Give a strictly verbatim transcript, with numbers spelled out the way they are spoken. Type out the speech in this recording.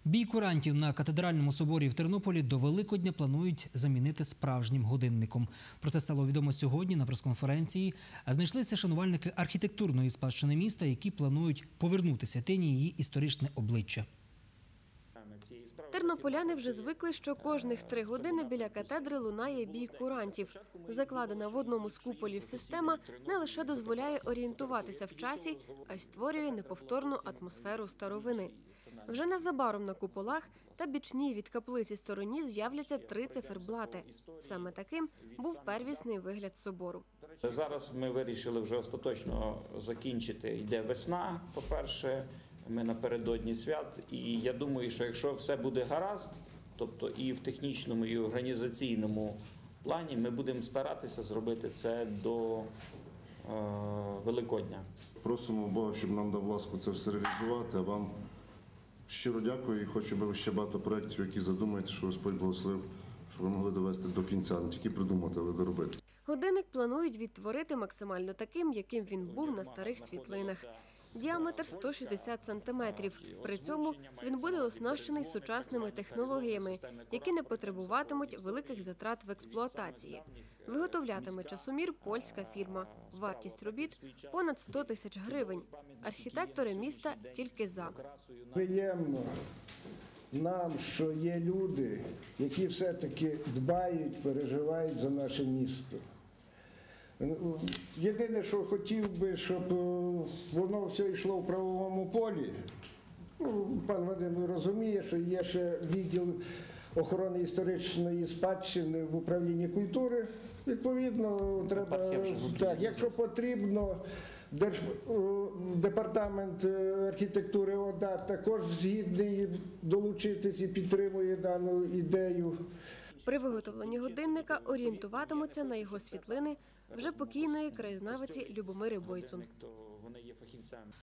Бій курантів на Катедральному соборі в Тернополі до Великодня планують замінити справжнім годинником. Про це стало відомо сьогодні на прес-конференції. Знайшлися шанувальники архітектурної спадщини міста, які планують повернути святині її історичне обличчя. Тернополяни вже звикли, що кожних три години біля катедри лунає бій курантів. Закладена в одному з куполів система не лише дозволяє орієнтуватися в часі, а й створює неповторну атмосферу старовини. Вже незабаром на куполах та бічній від каплиці стороні з'являться три циферблати. Саме таким був первісний вигляд собору. Зараз ми вирішили вже остаточно закінчити. Йде весна, по-перше, ми напередодні свят. І я думаю, що якщо все буде гаразд, тобто і в технічному, і в організаційному плані, ми будемо старатися зробити це до е, Великодня. Просимо Бога, щоб нам дав ласку це все реалізувати, а вам щиро дякую і хочу, щоб ви ще багато проєктів, які задумаєте, що Господь благословив, щоб ви могли довести до кінця, не тільки придумати, але доробити. Годинник планують відтворити максимально таким, яким він був на старих світлинах. Діаметр сто шістдесят сантиметрів. При цьому він буде оснащений сучасними технологіями, які не потребуватимуть великих затрат в експлуатації. Виготовлятиме часомір польська фірма. Вартість робіт – понад сто тисяч гривень. Архітектори міста тільки за. Приємно нам, що є люди, які все-таки дбають, переживають за наше місто. Єдине, що хотів би, щоб воно все йшло в правовому полі. Ну, пан Вадим розуміє, що є ще відділ охорони історичної спадщини в управлінні культури. Відповідно, треба, так, якщо потрібно, Держ... департамент архітектури ОДА також згідний долучитись і підтримує дану ідею. При виготовленні годинника орієнтуватимуться на його світлини вже покійної краєзнавиці Любомири Бойцун.